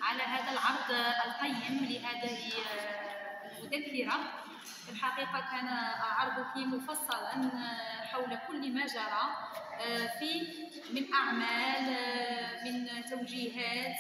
على هذا العرض القيم لهذه المذكرة. في الحقيقة كان عرضك مفصلا حول كل ما جرى من أعمال، من توجيهات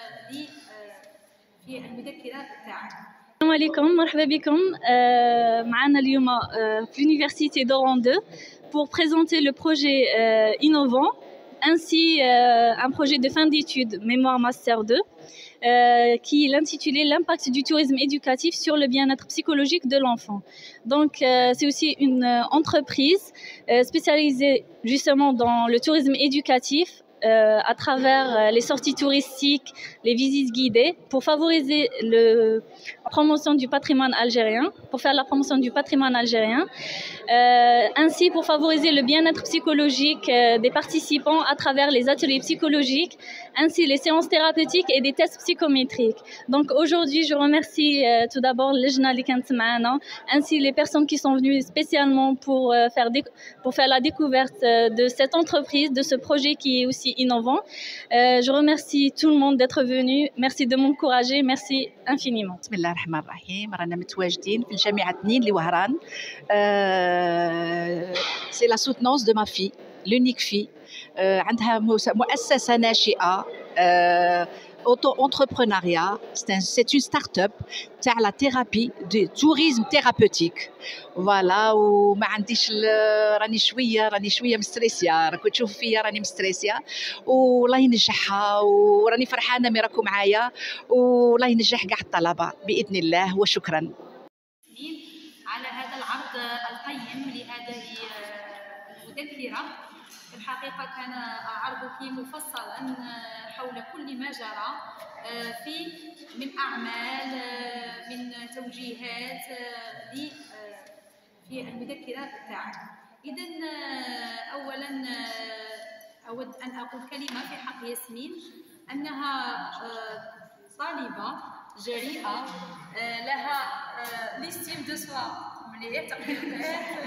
في المذكرة تاعك. السلام عليكم، مرحبا بكم معنا اليوم في l'université d'Oran 2 pour présenter le projet innovant ainsi un projet de fin d'études mémoire master 2 qui est intitulé l'impact du tourisme éducatif sur le bien-être psychologique de l'enfant. Donc c'est aussi une entreprise spécialisée justement dans le tourisme éducatif à travers les sorties touristiques, les visites guidées pour favoriser la promotion du patrimoine algérien, pour faire la promotion du patrimoine algérien, ainsi pour favoriser le bien-être psychologique des participants à travers les ateliers psychologiques, ainsi les séances thérapeutiques et des tests psychométriques. Donc aujourd'hui, je remercie tout d'abord Lejna li kant maana, ainsi les personnes qui sont venues spécialement pour faire la découverte de cette entreprise, de ce projet qui est aussi innovant. Je remercie tout le monde d'être venu. Merci de m'encourager. Merci infiniment. بسم الله الرحمن الرحيم. رانا متواجدين في الجامعة 2 لوهران. C'est la soutenance de ma fille, l'unique fille. عندها مؤسسة ناشئة auto-entrepreneuriat. C'est une start-up تاع la thérapie du tourisme thérapeutique. فوالا وما عنديش راني شويه مستريسيه، راكو تشوف فيا راني مستريسيه، والله ينجحها وراني فرحانه مي راكم معايا، والله ينجح كاع الطلبه باذن الله. وشكرا على هذا العرض القيم لهذه المذكره. في الحقيقه كان عرضك مفصلا حول كل ما جرى من أعمال، من توجيهات في المذكرة تاعك. إذن أولا أود أن أقول كلمة في حق ياسمين، أنها طالبة جريئة، لها ليستيم دو سوا مليح، تقدير الذات